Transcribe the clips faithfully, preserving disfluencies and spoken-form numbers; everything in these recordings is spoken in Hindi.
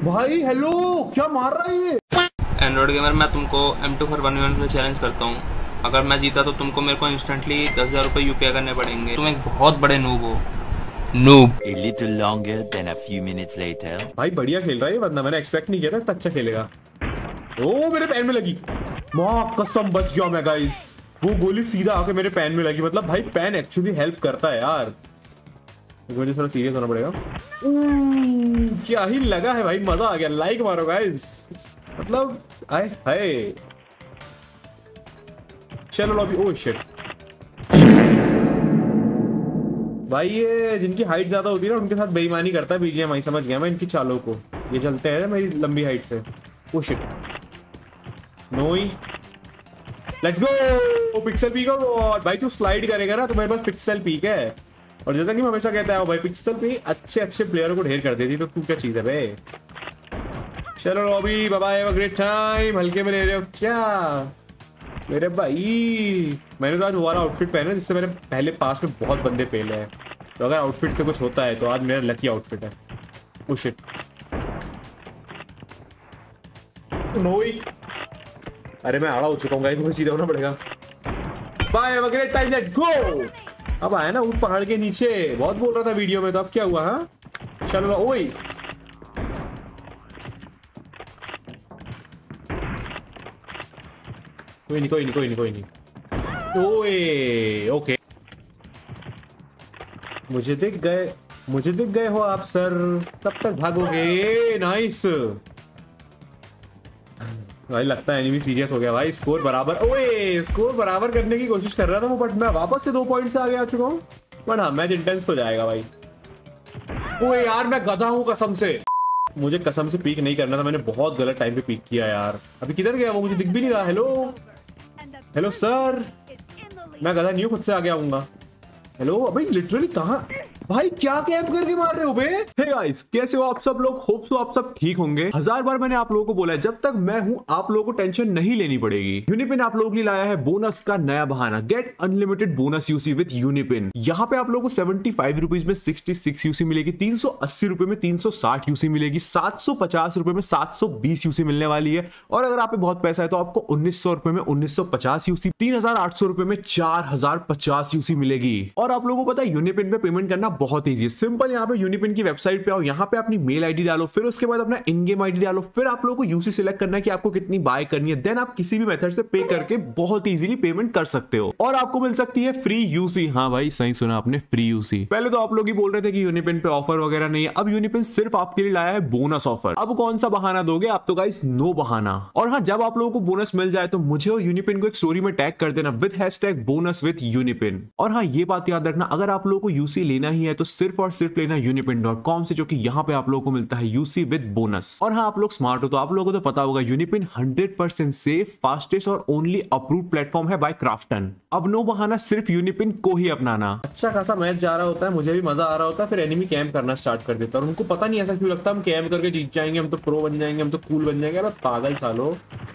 भाई हेलो, क्या मार रहा है ये? एंड्रॉइड गेमर, मैं तुमको M two four one one में चैलेंज करता हूँ। अगर मैं जीता तो तुमको मेरे को इंस्टेंटली दस हजार रुपए यूपीआई करने पड़ेंगे। तुम एक बहुत बड़े नूब हो। Noob. A little longer than a few minutes later. भाई बढ़िया खेल रहा है ये बंदा, मैंने एक्सपेक्ट नहीं किया था इतना अच्छा खेलेगा। ओ मेरे पैन में लगी, माँ कसम बच गया मैं गाइस। वो गोली सीधा आके मेरे पैन में लगी। मतलब भाई पैन एक्चुअली हेल्प करता है यार। मुझे थोड़ा सीरियस होना पड़ेगा। क्या ही लगा है भाई, मजा आ गया। लाइक मारो गाइस। मतलब आए हाय। चलो लॉबी। ओह शिट भाई, ये जिनकी हाइट ज्यादा होती है ना उनके साथ बेईमानी करता है बीजीएमआई। समझ गया मैं इनकी चालों को। ये चलते हैं मेरी लंबी हाइट से। ओह शिट नोई, लेट्स गो। पिक्सल पीक है भाई, तू स्लाइड करेगा ना तो मेरे पास पिक्सल पीक है। और जैसा कि मैं हमेशा कहता हूँ भाई, पिक्सल पे अच्छे अच्छे प्लेयरों को ढेर कर देती। तो तू क्या चीज है बे। चलो lobby, bye bye, have a great time. हल्के में ले रहे हो क्या मेरे भाई? मैंने तो आज वो वाला आउटफिट पहना जिससे मैंने पहले पास में बहुत बंदे पेले हैं। तो अगर आउटफिट से कुछ होता है तो आज मेरा लकी आउटफिट है। ओह शिट नोई, अरे मैं आड़ा हो चुका हूँ गाइस, मुझे सीधा होना पड़ेगा। Bye, have a great time, let's go. अब आया ना ऊपर पहाड़ के नीचे, बहुत बोल रहा था वीडियो में, तो अब क्या हुआ? हाँ चलो ओए, कोई नहीं कोई नहीं कोई नहीं कोई नहीं। ओए ओके, मुझे दिख गए, मुझे दिख गए हो आप सर, तब तक भागोगे। नाइस भाई, लगता है एनिमी सीरियस हो गया भाई। स्कोर बराबर, ओए स्कोर बराबर करने की कोशिश कर रहा था वो, बट मैं वापस से दो पॉइंट से आगे आ चुका हूँ। बट हाँ मैच इंटेंस तो जाएगा भाई। ओए यार मैं गधा हूँ कसम से, मुझे कसम से पीक नहीं करना था। मैंने बहुत गलत टाइम पे पीक किया यार। अभी किधर गया वो, मुझे दिख भी नहीं रहा। हेलो हेलो सर, मैं गधा नहीं हूँ, खुद से आगे आऊंगा। हेलो अबे लिटरली कहाँ भाई, क्या कैंप करके मार रहे हो बे? हे गाइस, कैसे हो आप सब लोग? होप सो आप सब ठीक होंगे। हजार बार मैंने आप लोगों को बोला है, जब तक मैं हूं आप लोगों को टेंशन नहीं लेनी पड़ेगी। यूनिपिन आप लोगों के लिए लाया है बोनस का नया बहाना। Get unlimited bonus UC with Unipin. यहाँ पे आप लोगों को सेवेंटी फाइव रुपीज में सिक्सटी सिक्स यूसी मिलेगी, तीन सौ अस्सी रुपए में तीन सौ साठ यूसी मिलेगी, सात सौ पचास रुपए में सात सौ बीस यूसी मिलने वाली है। और अगर आप पे बहुत पैसा है तो आपको उन्नीस सौ रुपए में उन्नीस सौ पचास यूसी, तीन हजार आठ सौ रुपए में चार हजार पचास यूसी मिलेगी। और आप लोगों को पता है यूनिपिन पे पेमेंट करना बहुत ईजी है। सिंपल, यहाँ पे यूनिपिन की वेबसाइट पे आओ, यहाँ पे अपनी मेल आईडी डालो, फिर उसके बाद अपना इन गेम आईडी डालो, फिर आप लोगों को यूसी सिलेक्ट करना है कि आपको कितनी बाय करनी है। देन आप किसी भी मेथड से पे करके बहुत इजीली पेमेंट कर सकते हो और आपको मिल सकती है फ्री यूसी। हाँ भाई सही सुना आपने, फ्री यूसी। पहले तो आप लोग ही बोल रहे थे कि यूनिपिन पे ऑफर वगैरह नहीं है, अब यूनिपिन सिर्फ आपके लिए लाया है बोनस ऑफर। अब कौन सा बहाना दोगे आप? तो गाइस नो बहाना। और हाँ, जब आप लोगों को बोनस मिल जाए तो मुझे और यूनिपिन को एक स्टोरी में टैग कर देना with hashtag bonus with UniPin. और हाँ ये बात याद रखना, अगर आप लोगों को यूसी लेना ही है तो सिर्फ और सिर्फ लेना यूनिपिन डॉट कॉम से, जो कि यहाँ पे आप लोगों को मिलता है यूसी विद बोनस। और हाँ आप लोग स्मार्ट हो तो आप लोगों को तो पता होगा UniPin hundred percent safe, fastest और ओनली अप्रूव्ड प्लेटफॉर्म है बाय क्राफ्टन। अब नो बहाना, सिर्फ यूनिपिन को ही अपनाना। अच्छा खासा मैच जा रहा होता है, मुझे भी मजा आ रहा होता है, फिर एनिमी कैंप करना स्टार्ट कर देता है और उनको पता नहीं ऐसा क्यों लगता हम कैंप करके जीत जाएंगे, हम तो प्रो बन जाएंगे, हम तो कूल बन जाएंगे। अब पागल सालो,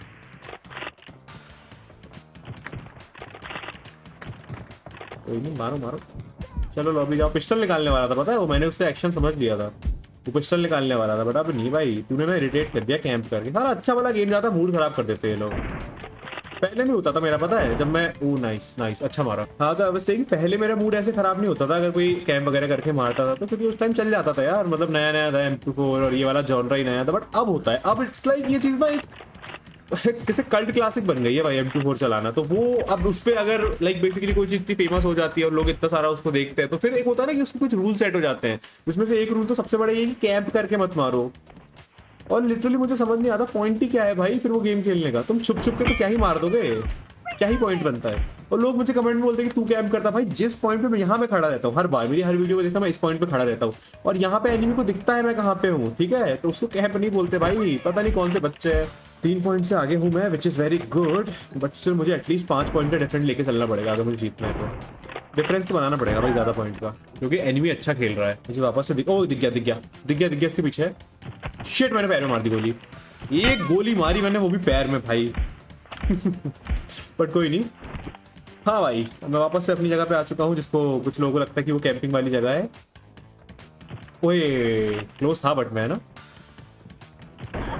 कोई नहीं, मारो मारो। चलो लॉबी जाओ। पिस्टल निकालने वाला था पता है वो, मैंने उसका एक्शन समझ लिया था, वो पिस्टल निकालने वाला था। बट अब नहीं भाई, तूने ना इरिटेट कर दिया कैंप करके। सारा अच्छा वाला गेम जाता, मूड खराब कर देते हैं लोग। पहले नहीं होता था मेरा, पता है, जब मैं ओ नाइस नाइस अच्छा मारा। हाँ तो वैसे ही पहले मेरा मूड ऐसे खराब नहीं होता था अगर कोई कैंप वगैरह करके मारता था तो, क्योंकि उस टाइम चल जाता था यार। मतलब नया नया था एम टू फोर और ये वाला जॉनरा ही नया था। बट अब होता है, अब इट्स लाइक ये चीज ना एक किसी कल्ट क्लासिक बन गई है भाई एम टू फोर चलाना। तो वो अब उस पर अगर लाइक बेसिकली कोई चीज इतनी फेमस हो जाती है और लोग इतना सारा उसको देखते हैं तो फिर एक होता है ना कि उसके कुछ रूल सेट हो जाते हैं। उसमें से एक रूल तो सबसे बड़ा ये कि कैंप करके मत मारो। और लिटरली मुझे समझ नहीं आता पॉइंट ही क्या है भाई फिर वो गेम खेलने का। तुम छुप छुप के तो क्या ही मार दोगे, क्या ही पॉइंट बनता है। और लोग मुझे कमेंट में बोलते हैं कि तू कैंप करता। भाई जिस पॉइंट पे मैं यहाँ पे खड़ा रहता हूँ, हर बार मेरी हर वीडियो में देखता मैं इस पॉइंट पे खड़ा रहता हूँ और यहाँ पे एनिमी को दिखता है मैं कहाँ पे हूँ, ठीक है, तो उसको कैंप नहीं बोलते भाई। पता नहीं कौन से बच्चे हैं। तीन पॉइंट से आगे हूँ मैं, which is very good, but still मुझे एटलीस्ट पाँच पॉइंट का डिफरेंट लेके चलना पड़ेगा अगर मुझे जीतना है तो। डिफरेंस तो बनाना पड़ेगा भाई ज़्यादा पॉइंट का, क्योंकि एनिमी अच्छा खेल रहा है। मुझे वापस से दिख, ओ दिख गया दिख गया दिख गया दिख गया इसके पीछे। शिट, मैंने पैर में मार दी गोली। एक गोली मारी मैंने, वो भी पैर में भाई। बट कोई नहीं। हाँ भाई, मैं वापस से अपनी जगह पे आ चुका हूँ, जिसको कुछ लोगों को लगता है कि वो कैंपिंग वाली जगह है। ओए क्लोज था बट मैं ना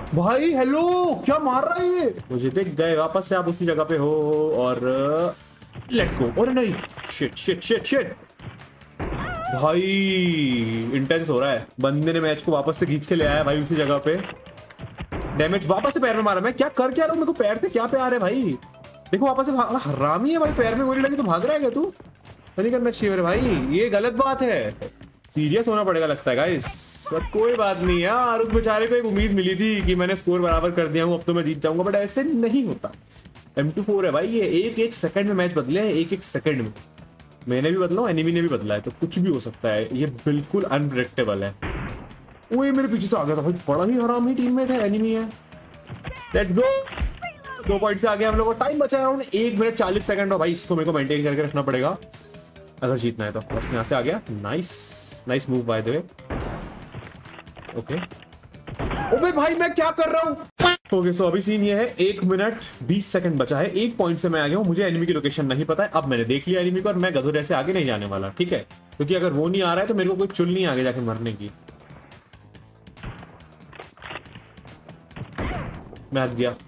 भाई हेलो, क्या मार रहा है ये? मुझे देख गए, वापस से आप उसी जगह पे हो और लेट्स गो। अरे नहीं, शिट शिट शिट शिट भाई, इंटेंस हो रहा है। बंदे ने मैच को वापस से खींच के ले आया भाई उसी जगह पे। डैमेज वापस से पैर में मारा। मैं क्या कर क्या रहा हूँ? मेरे को पैर से क्या प्यार है भाई? देखो वापस से हरामी है भाई, पैर में गोली लगी तो भाग रहा है क्या तू? नहीं करना चाहिए मेरे भाई, ये गलत बात है। सीरियस होना पड़ेगा लगता है गाइस। कोई बात नहीं यार, उस बेचारे को एक उम्मीद मिली थी कि मैंने स्कोर बराबर कर दिया हूँ, अब तो मैं जीत जाऊंगा, बट ऐसे नहीं होता। एम टू फोर है भाई ये, एक एक सेकंड में मैच बदले हैं, एक एक सेकंड में। मैंने भी बदला, एनिमी ने भी बदला है, तो कुछ भी हो सकता है। ये बिल्कुल अनप्रेडिक्टेबल है। वो ये मेरे पीछे से आ गया था भाई, बड़ा ही हरामी टीममेट है, एनिमी है। लेट्स गो, दो पॉइंट से आगे हम लोग को टाइम बचा है एक मिनट चालीस सेकंड। और भाई इसको मेरे को मेंटेन करके रखना पड़ेगा अगर जीतना है तो। बस यहाँ से आ गया, nice nice move by the way. Okay ओबे भाई मैं क्या कर रहा हूँ? ओके सो अभी सीन ये है, एक मिनट बीस सेकंड बचा है, एक पॉइंट से मैं आ गया हूँ। मुझे एनिमी की लोकेशन नहीं पता है, अब मैंने देख लिया एनिमी को और मैं गधों जैसे आगे नहीं जाने वाला, ठीक है? क्योंकि अगर वो नहीं आ रहा है तो मेरे को कोई चुल नहीं आगे जाके मरने की। मैं हट गया।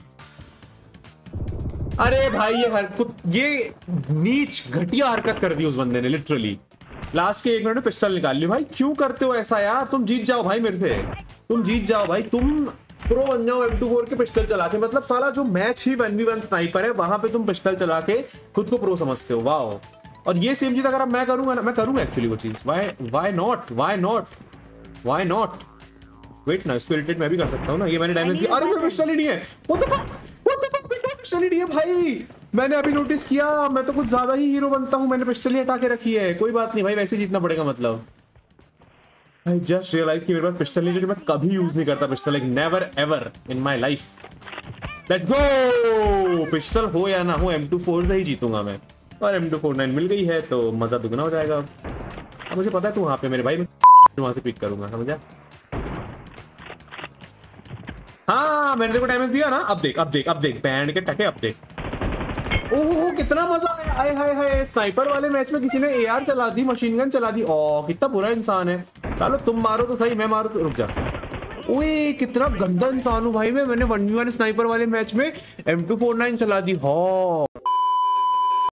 अरे भाई ये हरकत, ये नीच घटिया हरकत कर दी उस बंदे ने लिटरली। लास्ट के एक मिनट में पिस्टल निकाल ली। भाई क्यों करते हो ऐसा यार? तुम जीत जाओ भाई मेरे से, तुम जीत जाओ भाई, तुम प्रो बन जाओ एम टू फोर के पिस्टल चला के। मतलब साला जो मैच ही वन वी वन स्नाइपर है वहां पे तुम पिस्टल चला के खुद को प्रो समझते हो। वाह। और ये सेम चीज अगर मैं करूंगा ना, मैं करूंगा एक्चुअली वो चीज। Why why not why not why not wait ना, स्पिरिटेड मैं भी कर सकता हूँ ना। ये मैंने डैमेज किया। अरे मेरा पिस्टल ही नहीं है। What the fuck, what the fuck, मेरा पिस्टल ही नहीं है भाई। मैंने अभी नोटिस किया, मैं तो कुछ ज्यादा ही हीरो बनता हूँ, मैंने पिस्टल ही हटा के रखी है। कोई बात नहीं भाई, वैसे जीतना पड़ेगा। मतलब आई जस्ट रियलाइज कि मेरे पास पिस्टल नहीं, जो मैं कभी यूज नहीं करता pistol, like never ever in my life. Let's go. Pistol हो या ना हो, एम टू फोर से ही जीतूंगा मैं। और एम टू फोर नाइन मिल गई है तो मजा दुगना हो जाएगा। अब मुझे पता है तू वहां पे मेरे भाई, मैं वहां से पिक करूंगा, समझा? हाँ मैंने तेरे को डैमेज दिया ना। अब देख अब देख अब देख बैंड के टके, अब देख। ओह कितना मजा आया। हाय हाय हाय, स्नाइपर वाले मैच में किसी ने एआर चला दी, मशीन गन चला दी। ओह कितना बुरा इंसान है। चलो तुम मारो तो सही, मैं मारो तो रुक जा। ओए कितना गंदा इंसान हूँ भाई मैं। मैंने वन वी वन स्नाइपर वाले मैच में एम टू फोर नाइन चला दी। हाँ